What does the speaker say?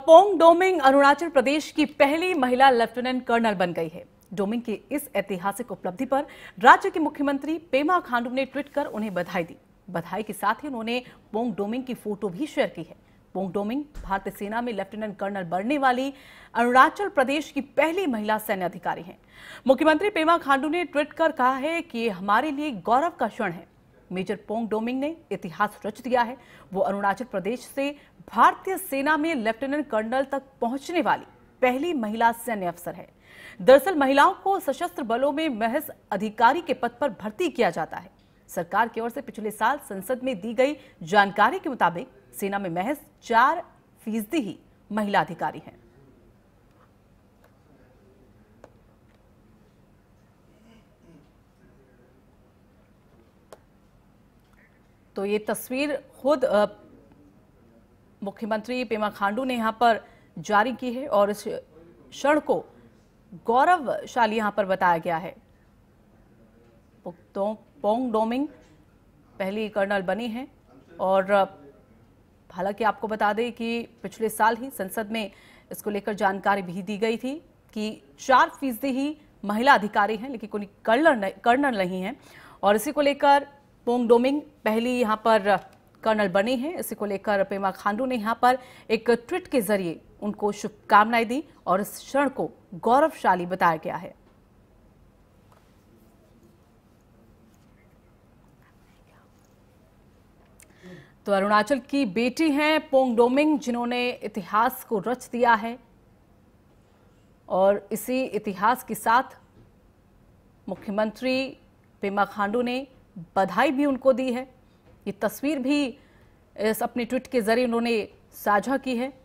Pong doming Arunachal Pradesh की पहली महिला लेफ्टिनेंट कर्नल बन गई है। डोमिंग की इस ऐतिहासिक उपलब्धि पर राज्य के मुख्यमंत्री पेमा खांडू ने ट्वीट कर उन्हें बधाई दी। बधाई के साथ ही उन्होंने पोंग डोमिंग की फोटो भी शेयर की है। पोंग डोमिंग भारतीय सेना में लेफ्टिनेंट कर्नल बनने वाली अरुणाचल प्रदेश की पहली महिला सैन्य अधिकारी हैं। मुख्यमंत्री पेमा खांडू ने ट्वीट कर कहा है कि ये हमारे लिए गौरव का क्षण है। मेजर पोंग डोमिंग ने इतिहास रच दिया है। वो अरुणाचल प्रदेश से भारतीय सेना में लेफ्टिनेंट कर्नल तक पहुंचने वाली पहली महिला सैन्य अफसर है। दरअसल महिलाओं को सशस्त्र बलों में महज अधिकारी के पद पर भर्ती किया जाता है। सरकार की ओर से पिछले साल संसद में दी गई जानकारी के मुताबिक सेना में महज 4% ही महिला अधिकारी हैं। तो ये तस्वीर खुद मुख्यमंत्री पेमा खांडू ने यहां पर जारी की है और इस क्षण को गौरवशाली यहां पर बताया गया है। तो पोंग डोमिंग पहली कर्नल बनी है और हालांकि आपको बता दें कि पिछले साल ही संसद में इसको लेकर जानकारी भी दी गई थी कि 4% ही महिला अधिकारी हैं, लेकिन कोई कर्नल नहीं है। और इसी को लेकर पोंग डोमिंग पहली यहां पर कर्नल बनी है। इसी को लेकर पेमा खांडू ने यहां पर एक ट्वीट के जरिए उनको शुभकामनाएं दी और इस क्षण को गौरवशाली बताया गया है। तो अरुणाचल की बेटी हैं पोंग डोमिंग, जिन्होंने इतिहास को रच दिया है और इसी इतिहास के साथ मुख्यमंत्री पेमा खांडू ने बधाई भी उनको दी है। ये तस्वीर भी इस अपने ट्वीट के जरिए उन्होंने साझा की है।